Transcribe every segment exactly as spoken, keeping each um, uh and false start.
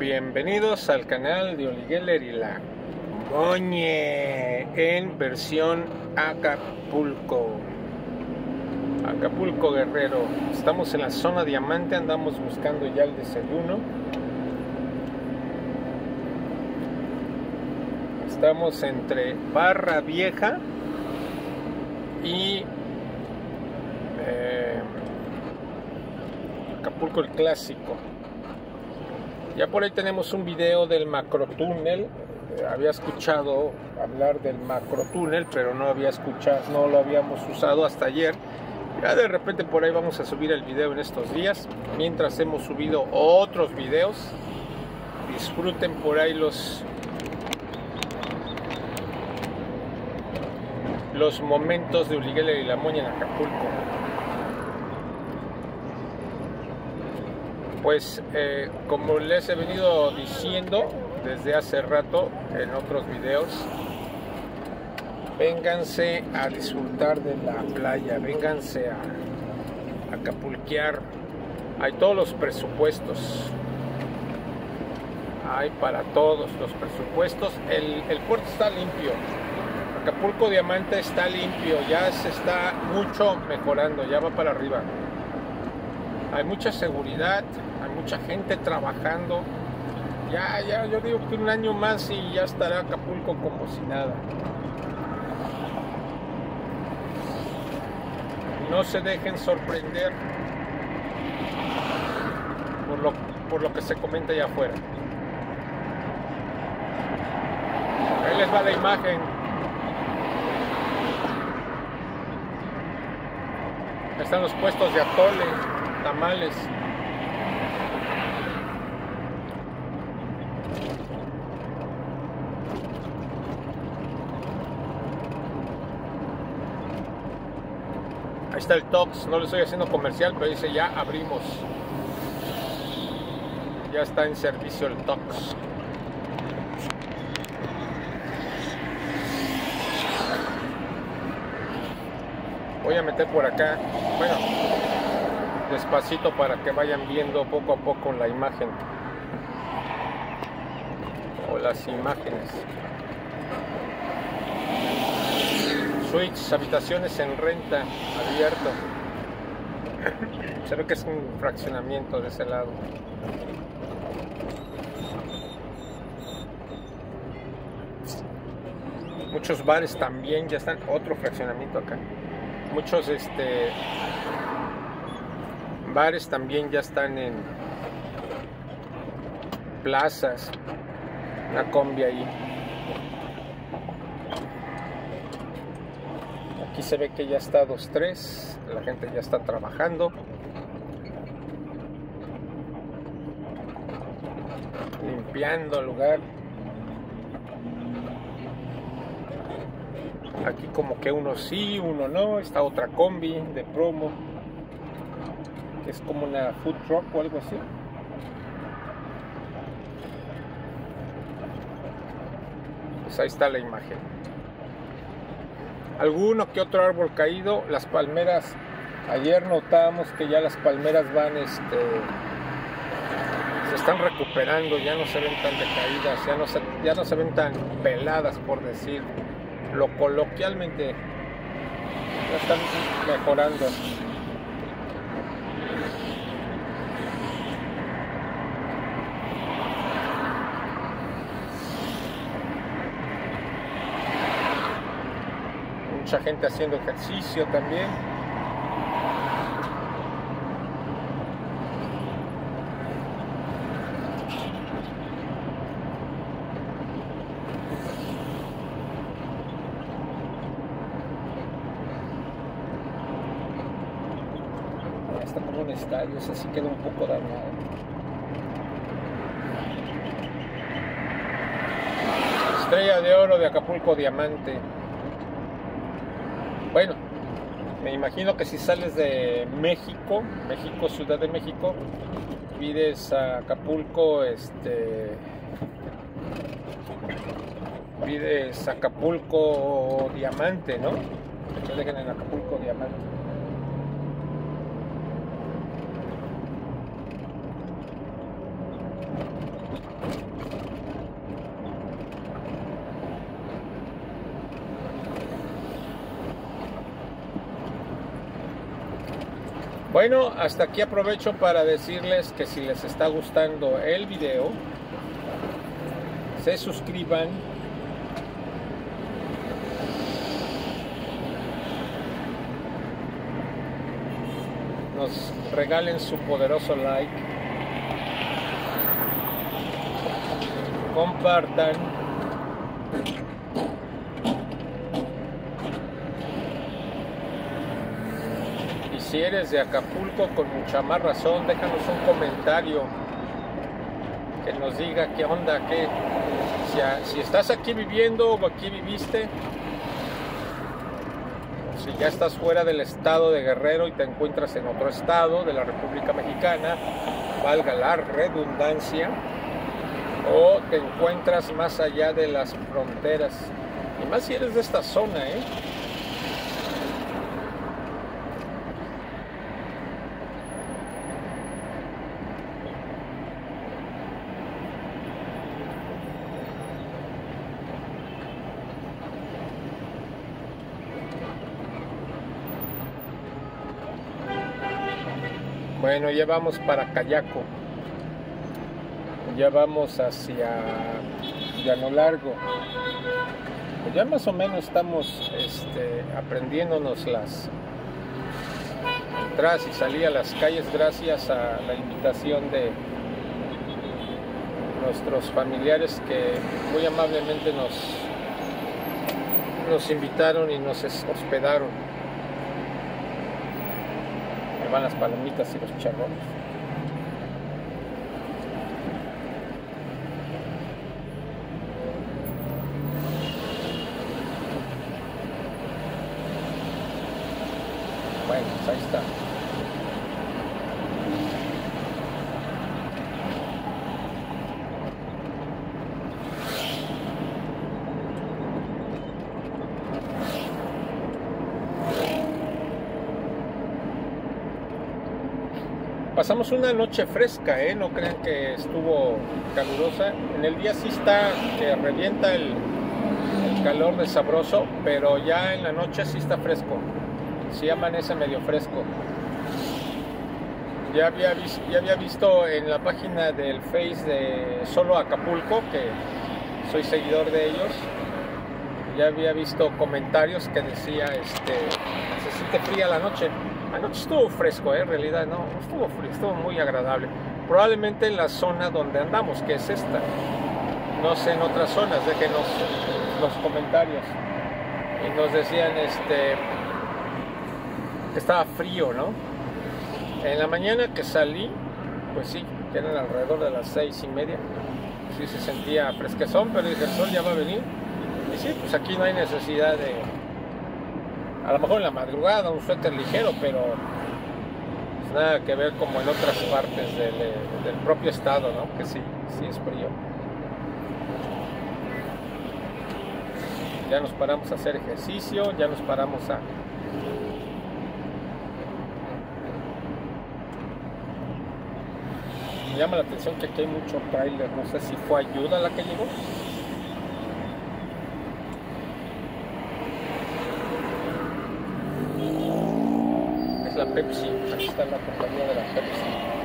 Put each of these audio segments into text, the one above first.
Bienvenidos al canal de Oli Geller y la Moñe en versión Acapulco. Acapulco Guerrero. Estamos en la zona diamante, andamos buscando ya el desayuno. Estamos entre Barra Vieja y eh, Acapulco el Clásico. Ya por ahí tenemos un video del macrotúnel. Eh, había escuchado hablar del macrotúnel, pero no había escuchado, no lo habíamos usado hasta ayer. Ya de repente por ahí vamos a subir el video en estos días, mientras hemos subido otros videos. Disfruten por ahí los los momentos de Oli Geller y la Moña en Acapulco. Pues eh, como les he venido diciendo desde hace rato en otros videos, vénganse a disfrutar de la playa, vénganse a, a acapulquear. Hay todos los presupuestos, hay para todos los presupuestos. El, el puerto está limpio, Acapulco Diamante está limpio, ya se está mucho mejorando, ya va para arriba. Hay mucha seguridad, hay mucha gente trabajando. Ya, ya, yo digo que un año más y ya estará Acapulco como si nada. No se dejen sorprender por lo, por lo que se comenta allá afuera. Ahí les va la imagen. Están los puestos de atole, tamales. Ahí está el Tox, no le estoy haciendo comercial, pero dice ya abrimos. Ya está en servicio el Tox. Voy a meter por acá, bueno, despacito para que vayan viendo poco a poco la imagen o las imágenes. Suites, habitaciones en renta, abierto. Creo que es un fraccionamiento de ese lado. Muchos bares también ya están, otro fraccionamiento acá. Muchos este bares también ya están en plazas. Una combi ahí. Aquí se ve que ya está dos tres, la gente ya está trabajando, limpiando el lugar. Aquí como que uno sí, uno no. Está otra combi de promo, que es como una food truck o algo así. Pues ahí está la imagen. Alguno que otro árbol caído. Las palmeras, ayer notábamos que ya las palmeras van este se están recuperando, ya no se ven tan decaídas, ya no se, ya no se ven tan peladas, por decir lo coloquialmente. Ya están mejorando. Mucha gente haciendo ejercicio también. Está como un estadio, ese sí queda un poco dañado. Estrella de oro de Acapulco Diamante. Bueno, me imagino que si sales de México, México, Ciudad de México, pides a Acapulco, este, pides Acapulco Diamante, ¿no? Que te dejen en Acapulco Diamante. Bueno, hasta aquí aprovecho para decirles que si les está gustando el video, se suscriban, nos regalen su poderoso like, compartan, y si eres de Acapulco, con mucha más razón, déjanos un comentario que nos diga qué onda, qué, si, si estás aquí viviendo o aquí viviste, si ya estás fuera del estado de Guerrero y te encuentras en otro estado de la República Mexicana, valga la redundancia, o te encuentras más allá de las fronteras, y más si eres de esta zona, ¿eh? Bueno, ya vamos para Cayaco, ya vamos hacia Llano Largo, pues ya más o menos estamos este, aprendiéndonos las entradas y salir a las calles gracias a la invitación de nuestros familiares que muy amablemente nos, nos invitaron y nos hospedaron. Van las palomitas y los charrones. Bueno, pues ahí está. Pasamos una noche fresca, ¿eh? No crean que estuvo calurosa. En el día sí está, que revienta el, el calor de sabroso, pero ya en la noche sí está fresco. Sí amanece medio fresco. Ya había, visto, ya había visto en la página del Face de Solo Acapulco, que soy seguidor de ellos, ya había visto comentarios que decía, este, se siente fría la noche. Anoche estuvo fresco, ¿eh? En realidad no, estuvo frío, estuvo muy agradable. Probablemente en la zona donde andamos, que es esta. No sé, en otras zonas, déjenos los comentarios. Y nos decían este, que estaba frío, ¿no? En la mañana que salí, pues sí, que eran alrededor de las seis y media. Sí se sentía fresquezón, pero dije, el sol ya va a venir. Y sí, pues aquí no hay necesidad de... A lo mejor en la madrugada un suéter ligero, pero pues nada que ver como en otras partes del, del propio estado, ¿no? Que sí, sí es frío. Ya nos paramos a hacer ejercicio, ya nos paramos a... Me llama la atención que aquí hay mucho trailer, no sé si fue Ayuda la que llegó. La Pepsi, aquí está la compañía de la Pepsi.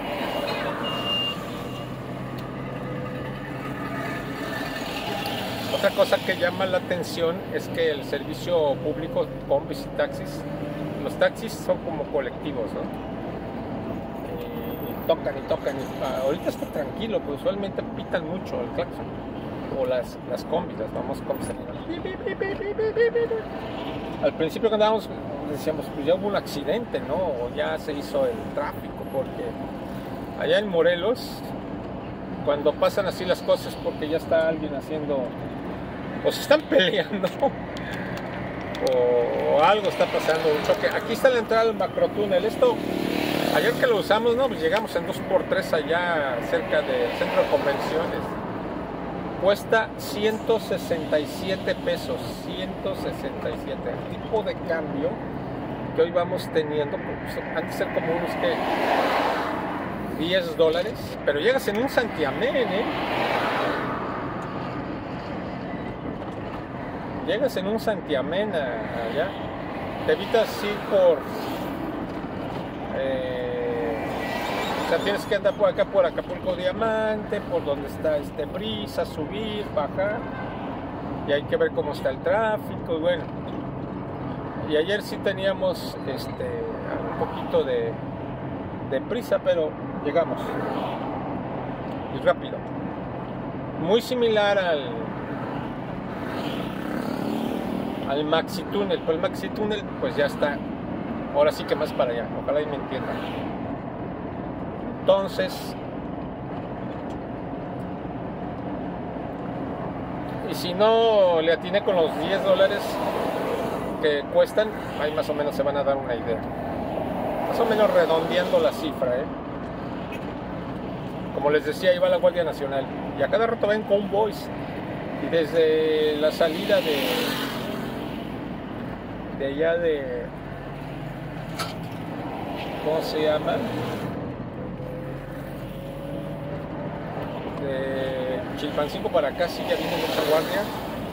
Otra cosa que llama la atención es que el servicio público, combis y taxis, los taxis son como colectivos, ¿no? Y tocan y tocan. Y, ahorita está tranquilo, pero usualmente pitan mucho el claxon. O las, las combis, las famosas combis. Al principio que andábamos decíamos, pues ya hubo un accidente, ¿no? O ya se hizo el tráfico, porque allá en Morelos, cuando pasan así las cosas, porque ya está alguien haciendo, o se están peleando, o, o algo está pasando, un choque. Aquí está la entrada al macrotúnel. Esto, ayer que lo usamos, ¿no? Pues llegamos en dos por tres allá cerca del centro de convenciones. Cuesta ciento sesenta y siete pesos, ciento sesenta y siete. El tipo de cambio que hoy vamos teniendo, pues, han de ser como unos que diez dólares, pero llegas en un santiamén, ¿eh? Llegas en un santiamén allá, te evitas ir por eh, sea, tienes que andar por acá, por Acapulco Diamante, por donde está este Brisa, subir, bajar. Y hay que ver cómo está el tráfico. Y bueno, y ayer sí teníamos este, un poquito de, de prisa, pero llegamos. Y rápido. Muy similar al, al Maxi Túnel, pero el Maxi Túnel pues ya está. Ahora sí que más para allá. Ojalá y me entiendan. Entonces, y si no le atiné con los diez dólares que cuestan, ahí más o menos se van a dar una idea. Más o menos redondeando la cifra, ¿eh? Como les decía, ahí va la Guardia Nacional. Y a cada rato ven convoys. Y desde la salida de, de allá de... ¿Cómo se llama? De Chilpancingo para acá sí ya viene mucha guardia.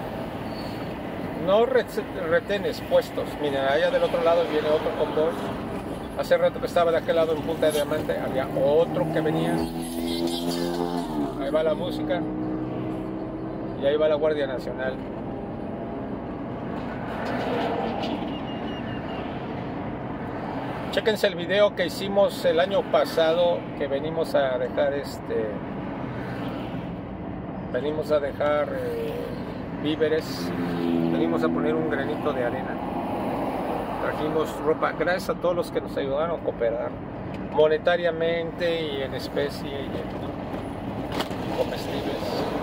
No retenes puestos. Miren, allá del otro lado viene otro convoy. Hace rato que estaba de aquel lado en Punta de Diamante, había otro que venía. Ahí va la música. Y ahí va la Guardia Nacional. Chéquense el video que hicimos el año pasado, que venimos a dejar este venimos a dejar eh, víveres, venimos a poner un granito de arena, trajimos ropa, gracias a todos los que nos ayudaron a cooperar monetariamente y en especie y en comestibles.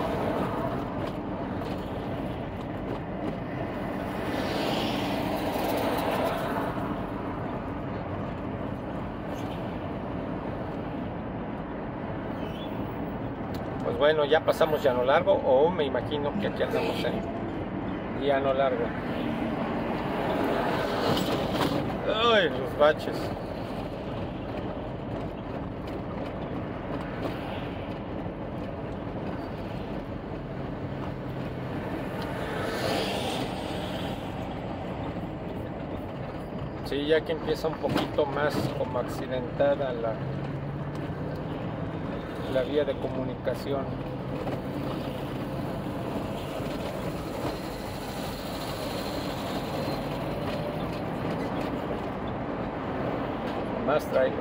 Pues bueno, ya pasamos Llano Largo, o me imagino que aquí andamos en Llano Largo. Ay, los baches. Sí, ya que empieza un poquito más como accidentada la la vía de comunicación. Más trailers.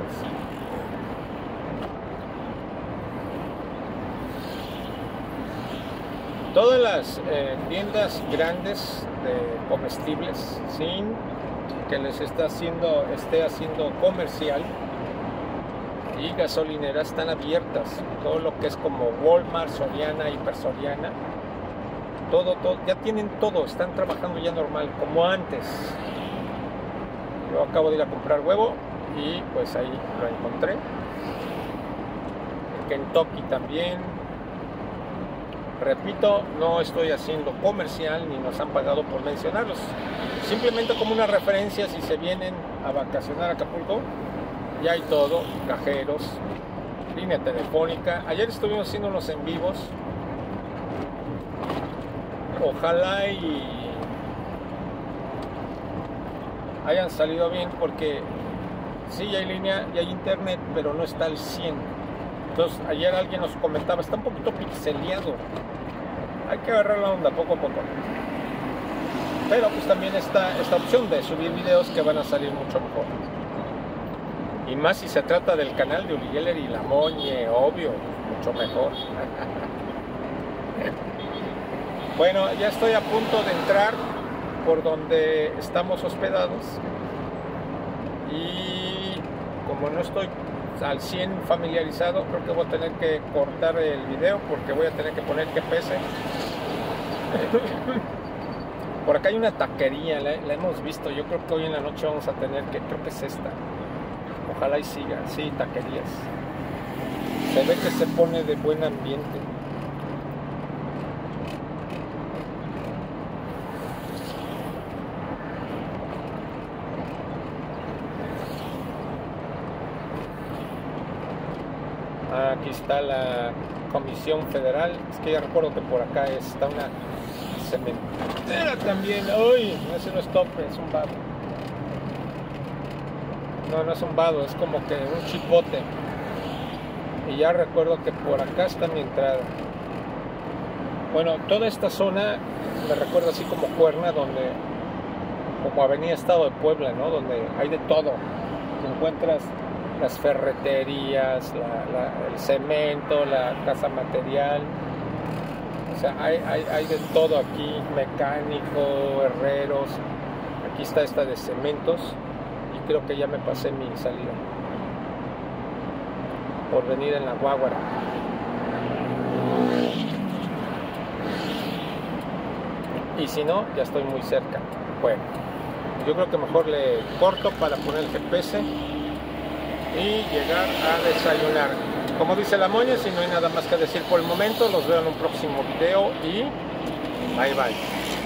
Todas las eh, tiendas grandes de comestibles, sin que les está haciendo, esté haciendo comercial, y gasolineras están abiertas. Todo lo que es como Walmart, Soriana, Hiper Soriana, todo, todo, ya tienen todo, están trabajando ya normal, como antes. Yo acabo de ir a comprar huevo y pues ahí lo encontré. En Kentucky también. Repito, no estoy haciendo comercial ni nos han pagado por mencionarlos. Simplemente como una referencia si se vienen a vacacionar a Acapulco. Ya hay todo, cajeros, línea telefónica. Ayer estuvimos haciendo unos en vivos. Ojalá y hayan salido bien, porque sí hay línea y hay internet, pero no está al cien. Entonces ayer alguien nos comentaba, está un poquito pixeleado. Hay que agarrar la onda poco a poco. Pero pues también está esta opción de subir videos que van a salir mucho mejor. Y más si se trata del canal de Uli Geller y La Moñe, obvio, mucho mejor. Bueno, ya estoy a punto de entrar por donde estamos hospedados. Y como no estoy al cien familiarizado, creo que voy a tener que cortar el video porque voy a tener que poner G P S. Por acá hay una taquería, la, la hemos visto. Yo creo que hoy en la noche vamos a tener que, creo que es esta. Ojalá y siga, sí, taquerías. Se ve que se pone de buen ambiente. Aquí está la Comisión Federal. Es que ya recuerdo que por acá está una cementera también. Uy, ese no es tope, es un vado. No, no es un vado, es como que un chipote. y ya recuerdo que por acá está mi entrada. Bueno, toda esta zona me recuerda así como Cuerna, donde como Avenida Estado de Puebla, ¿no? Donde hay de todo. Te encuentras las ferreterías, la, la, el cemento, la casa material. O sea, hay, hay, hay de todo aquí, mecánico, herreros. Aquí está esta de cementos y creo que ya me pasé mi salida por venir en la Guaguara. Y si no, ya estoy muy cerca. Bueno, yo creo que mejor le corto para poner el G P S y llegar a desayunar. Como dice la moña, si no hay nada más que decir por el momento, los veo en un próximo video y bye bye.